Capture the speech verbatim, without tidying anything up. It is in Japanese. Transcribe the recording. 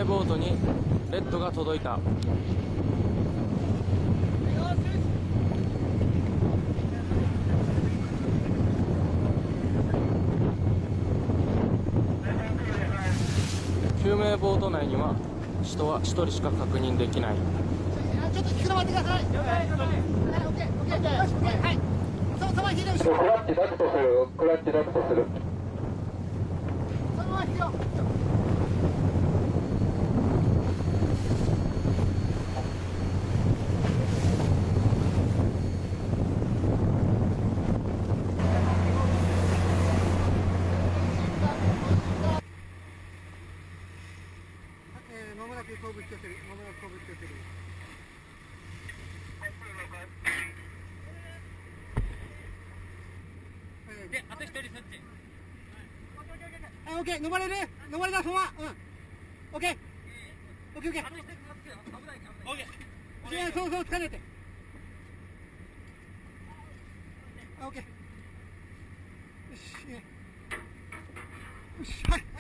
ボートにレッドが届いた。救命ボート内には人はひとりしか確認できない。 ちょっと引くの待ってください。オッケーオッケーはい。そのまま引いて後ろ。 クラッチダクトする。クラッチダクトする。 そのまま引くよ。まもなく後部引き寄せる。まもなく後部引き寄せる。 で、あと一人そっち。 はい、オッケー、飲まれる飲まれた、そのまま。うん。オッケー。オッケー、オッケー。 あと一人そっち。危ない、危ない。オッケー。 いや、そうそう、疲れて。あ、オッケー。よし、いいね。よし、はい。